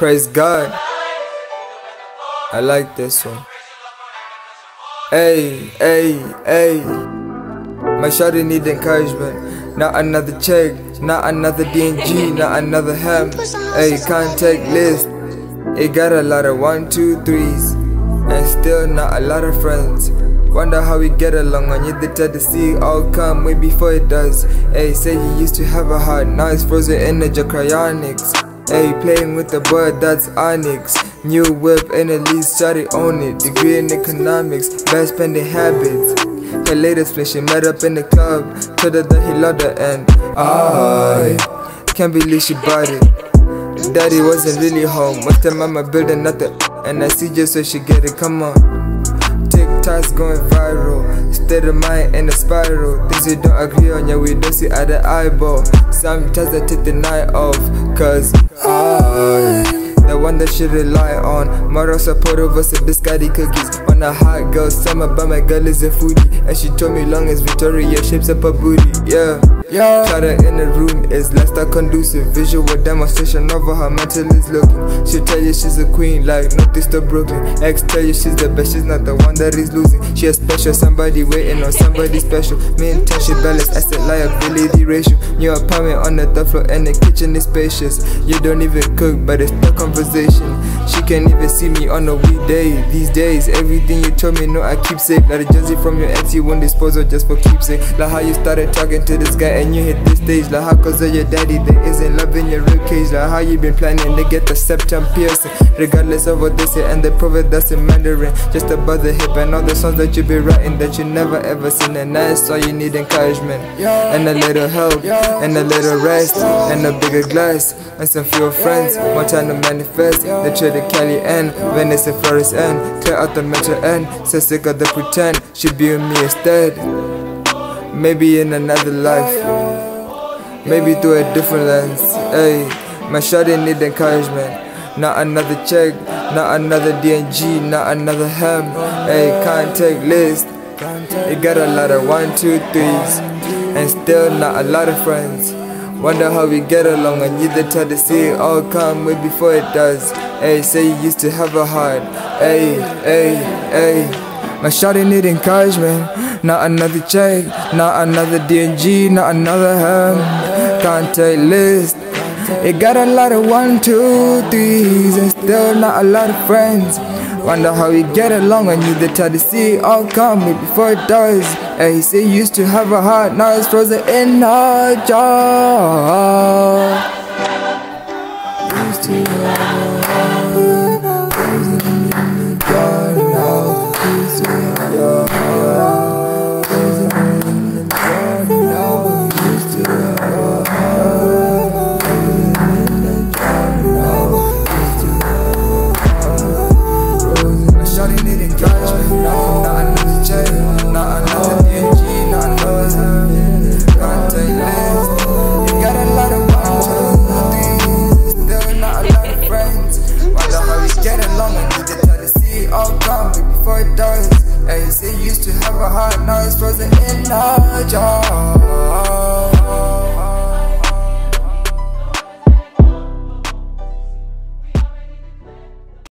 Praise God. I like this one. Hey, hey, hey. My shawty need encouragement. Not another check, not another DNG, not another ham. Hey, contact list. It got a lot of 1, 2, 3s, and still not a lot of friends. Wonder how we get along when you the type to see it all come way before it does. Hey, say you used to have a heart, now it's frozen in the cryonics. Hey, playing with the boy, that's Onyx. New whip and at least started own it. Degree in economics, bad spending habits. Her latest place, she met up in the club. Told her that he loved her and I can't believe she bought it. Daddy wasn't really home, watched her mama building nothing, and I see just so she get it, come on. TikTok's going viral, state of mind in a spiral. Things you don't agree on, yeah, we don't see at the eyeball. Sometimes I take the night off, cause I the one that she rely on. Moral support over some biscotti cookies. On a hot girl summer, but my girl is a foodie, and she told me long as Victoria shapes up her booty, yeah. Clutter in the room is less than conducive. Visual demonstration of how her mental is looking. She'll tell you she's a queen like notice to Brooklyn. Ex tell you she's the best, she's not the one that is losing. She a special, somebody waiting on somebody special. Me and Tasha balance, asset liability ratio. New apartment on the third floor and the kitchen is spacious. You don't even cook, but it's the conversation. She can't even see me on a weekday. These days, everything you told me, no, I keep safe. Like a jersey from your ex, you won't dispose of just for keepsake. Like how you started talking to this guy and you hit this stage. Like how cause of your daddy there isn't love in your ribcage. Like how you been planning to get the septum piercing. Regardless of what they say and they prove that's in Mandarin. Just above the hip and all the songs that you be writing that you never ever seen. And that's all you need, encouragement and a little help and a little rest and a bigger glass and some fewer friends. More time to manifest. They traded Cali and Venice and Flores and clear out the metro end. So sick of the pretend, she be with me instead. Maybe in another life, maybe through a different lens. Hey, my shawty need encouragement. Not another check, not another DNG, not another ham. Hey, contact list. It got a lot of 1, 2, 3s, and still not a lot of friends. Wonder how we get along and you the type to see it all come way before it does. Hey, say you used to have a heart. Hey, hey, hey. My shawty need encouragement. Not another check, not another DNG, not another ham. Contact list. It got a lot of 1, 2, 3s, and still not a lot of friends. Wonder how we get along and you the type to see it all come way before it does. Hey, he say you used to have a heart, now it's frozen in her jaw. Used to have a heart, frozen in the jar now. Used to have a heart, frozen in the jar now. Used to have a heart, frozen in the jar now. Used to have a heart. My shawty need encouragement, not another check, not another DNG, not another ham. Contact list. You got a lot of 1, 2, 3s, still not a lot of friends. Wonder how we get along and you the type to see it all come before it does. Hey, you say you used to have a heart, now it's frozen in our jaw.